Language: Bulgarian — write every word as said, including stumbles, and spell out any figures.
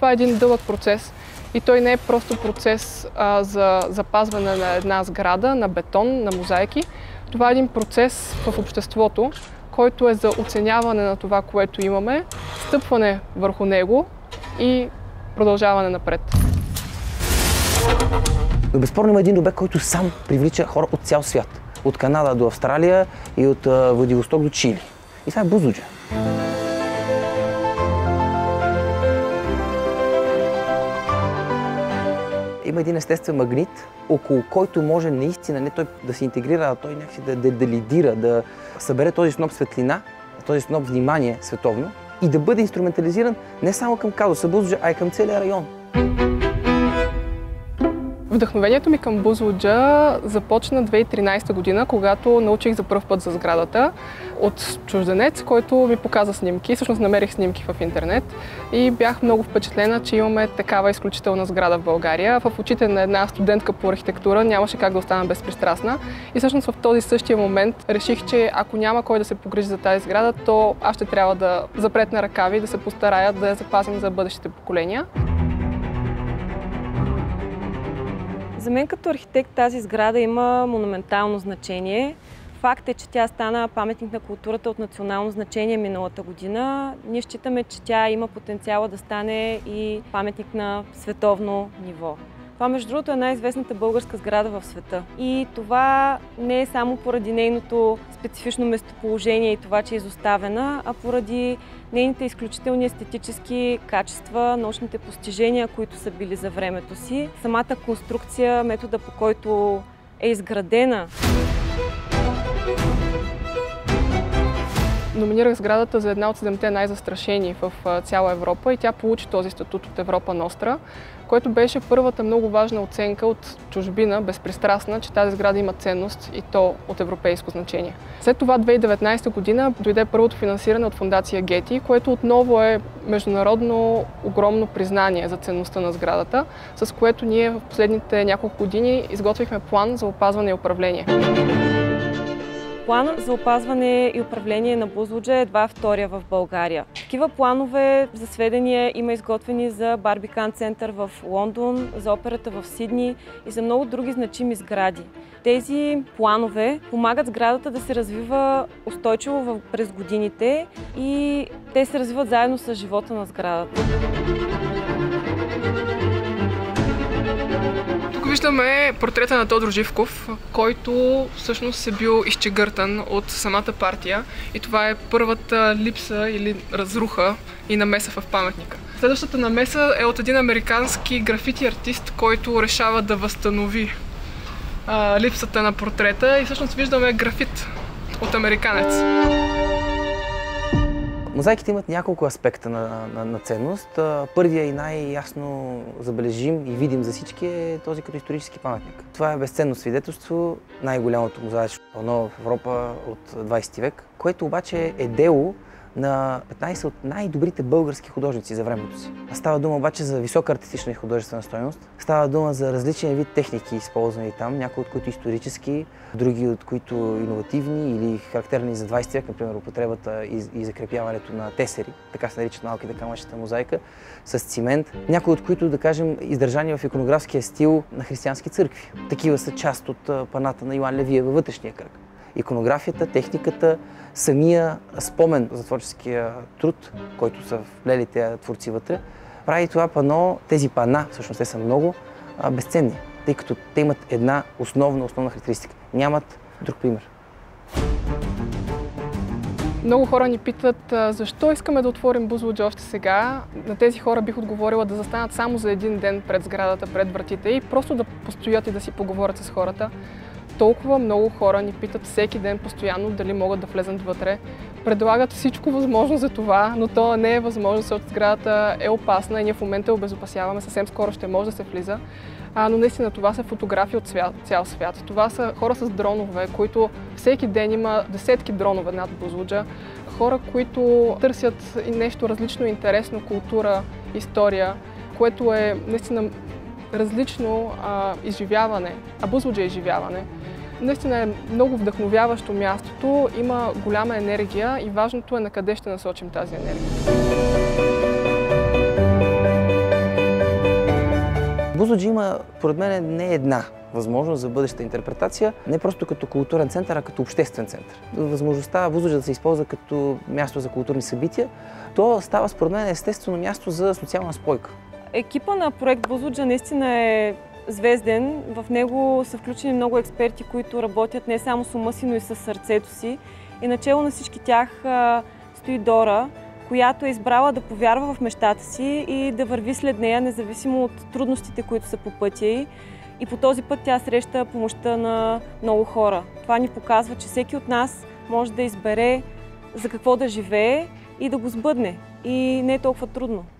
това е един дълъг процес и той не е просто процес а, за запазване на една сграда, на бетон, на мозайки. Това е един процес в обществото, който е за оценяване на това, което имаме, стъпване върху него и продължаване напред. Но безспорно има един обект, който сам привлича хора от цял свят. От Канада до Австралия и от Владивосток до Чили. И това е Бузлуджа. Има един естествен магнит, около който може наистина не той да се интегрира, а той някакси да, да, да лидира, да събере този сноп светлина, този сноп внимание световно и да бъде инструментализиран не само към казуса Бузлуджа, а и към целия район. Вдъхновението ми към Бузлуджа започна две хиляди и тринадесета година, когато научих за пръв път за сградата от чужденец, който ми показа снимки. Всъщност намерих снимки в интернет и бях много впечатлена, че имаме такава изключителна сграда в България. В очите на една студентка по архитектура нямаше как да остана безпристрастна. И всъщност в този същия момент реших, че ако няма кой да се погрижи за тази сграда, то аз ще трябва да запретна ръкави и да се постарая да я запазим за бъдещите поколения. За мен като архитект тази сграда има монументално значение. Факт е, че тя стана паметник на културата от национално значение миналата година. Ние считаме, че тя има потенциала да стане и паметник на световно ниво. Това, между другото, е най-известната българска сграда в света. И това не е само поради нейното специфично местоположение и това, че е изоставена, а поради нейните изключителни естетически качества, научните постижения, които са били за времето си, самата конструкция, метода, по който е изградена. Номинирах сградата за една от седемте най-застрашени в цяла Европа и тя получи този статут от Европа Ностра, което беше първата много важна оценка от чужбина, безпристрастна, че тази сграда има ценност и то от европейско значение. След това две хиляди и деветнадесета година дойде първото финансиране от фондация Гети, което отново е международно огромно признание за ценността на сградата, с което ние в последните няколко години изготвихме план за опазване и управление. Планът за опазване и управление на Бузлуджа е едва втория в България. Такива планове за сведения има изготвени за Барбикан център в Лондон, за операта в Сидни и за много други значими сгради. Тези планове помагат сградата да се развива устойчиво през годините и те се развиват заедно с живота на сградата. Виждаме портрета на Тодор Живков, който всъщност е бил изчегъртан от самата партия и това е първата липса или разруха и намеса в паметника. Следващата намеса е от един американски графити артист, който решава да възстанови а, липсата на портрета и всъщност виждаме графит от американец. Мозайките имат няколко аспекта на, на, на ценност. Първия и най-ясно забележим и видим за всички е този като исторически паметник. Това е безценно свидетелство, най-голямото мозаично пано в Европа от двадесети век, което обаче е дело на петнадесет от най-добрите български художници за времето си. Става дума обаче за висока артистична и художествена стойност. Става дума за различен вид техники, използвани там, някои от които исторически, други от които иновативни или характерни за двадесети век, например употребата и, и закрепяването на тесери, така се наричат малките камъчета мозайка, с цимент, някои от които, да кажем, издържани в иконографския стил на християнски църкви. Такива са част от паната на Йоан Левие във вътрешния кръг. Иконографията, техниката, самия спомен за творческия труд, който са влели тези творци вътре, прави това пано, тези пана, всъщност те са много безценни, тъй като те имат една основна, основна характеристика. Нямат друг пример. Много хора ни питат защо искаме да отворим Бузлуджа още сега. На тези хора бих отговорила да застанат само за един ден пред сградата, пред вратите и просто да постоят и да си поговорят с хората. Толкова много хора ни питат всеки ден постоянно дали могат да влезат вътре. Предлагат всичко възможно за това, но то не е възможно, защото сградата е опасна и ние в момента я обезопасяваме. Съвсем скоро ще може да се влиза. А, но наистина това са фотографии от свят, цял свят. Това са хора с дронове, които всеки ден има десетки дронове над Бузлуджа. Хора, които търсят нещо различно, интересно, култура, история, което е наистина различно а, изживяване, а Бузлуджа е изживяване. Наистина е много вдъхновяващо мястото, има голяма енергия и важното е на къде ще насочим тази енергия. Бузлуджа има, поред мен, не една възможност за бъдеща интерпретация, не просто като културен център, а като обществен център. Възможността Бузлуджа да се използва като място за културни събития, то става според мен естествено място за социална спойка. Екипа на проект Бузлуджа наистина е звезден. В него са включени много експерти, които работят не само с ума си, но и с сърцето си. И начело на всички тях стои Дора, която е избрала да повярва в мечтата си и да върви след нея, независимо от трудностите, които са по пътя й. И по този път тя среща помощта на много хора. Това ни показва, че всеки от нас може да избере за какво да живее и да го сбъдне. И не е толкова трудно.